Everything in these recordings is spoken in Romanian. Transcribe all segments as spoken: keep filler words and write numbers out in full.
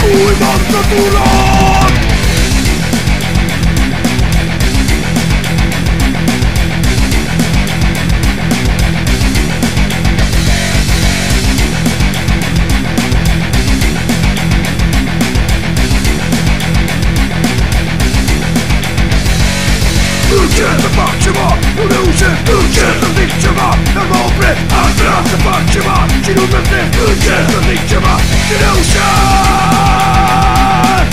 cui m-am săturat. Încerc să fac ceva, nu reușesc. Încerc să zic ceva, dar mă opresc. Aș vrea să fac ceva și nu îndrăznesc. Încerc să zic ceva și reușesc.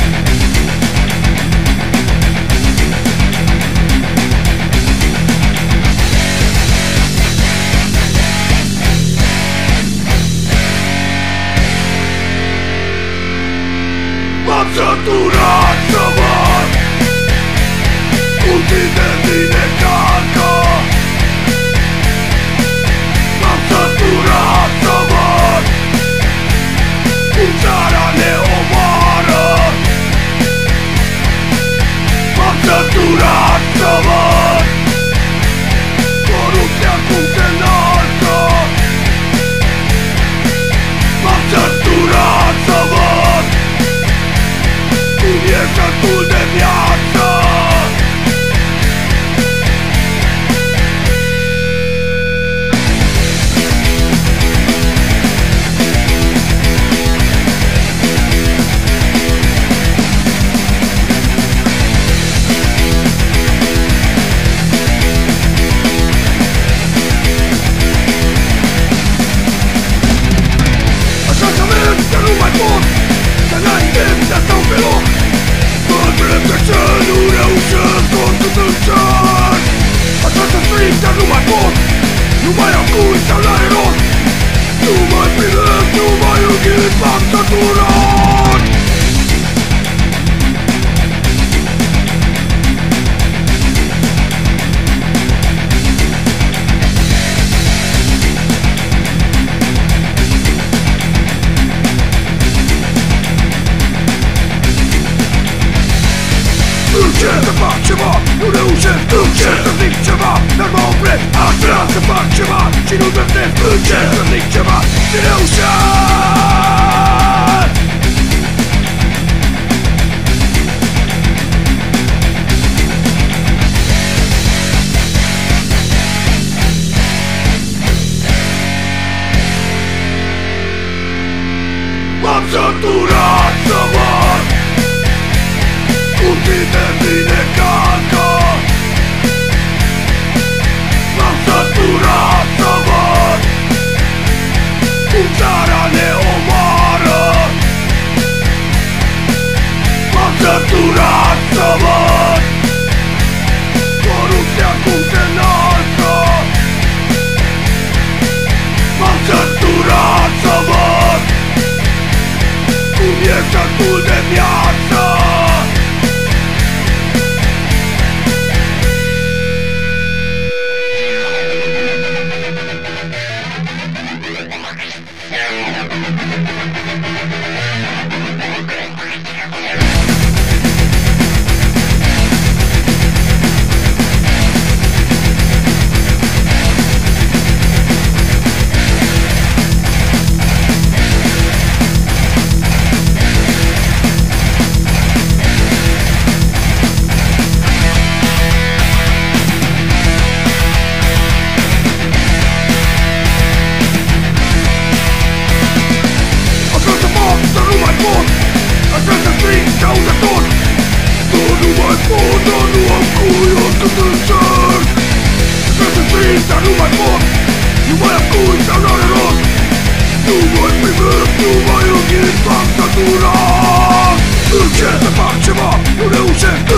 M-am săturat să văd cum tine vine calcă. M-am săturat să văd cum țara ne omoară. M-am săturat să văd corupția cum se înaltă. M-am săturat să văd cum e sătul de viață. Sa-nnaintez, să stau pe loc. Ma-ntreb de ce nu reușesc, oricât încerc. Așa să strig, dar nu mai pot. Nu mai am cui sau n-are rost. Nu mai privesc, nu mai înghit, m-am săturat. Încerc să fac ceva, nu reușesc. Încerc să zic ceva, dar mă opresc. Aș vrea să fac ceva și nu îndrăznesc. Încerc să zic ceva și reușesc. M-am săturat să văd cum tine vine calcă. M-am săturat să văd cum țara ne omoară. M-am săturat să văd corupția cum se înaltă. M-am săturat să văd cum e sătul de viață. S-auda tot, dar nu mai pot, dar nu am cui, oricât încerc. Vreau să strig, dar nu mai pot, nu mai am cui sau n-are rost. Nu mai privesc, nu mai înghit, m-am săturat. Încerc să fac ceva, nu reușesc.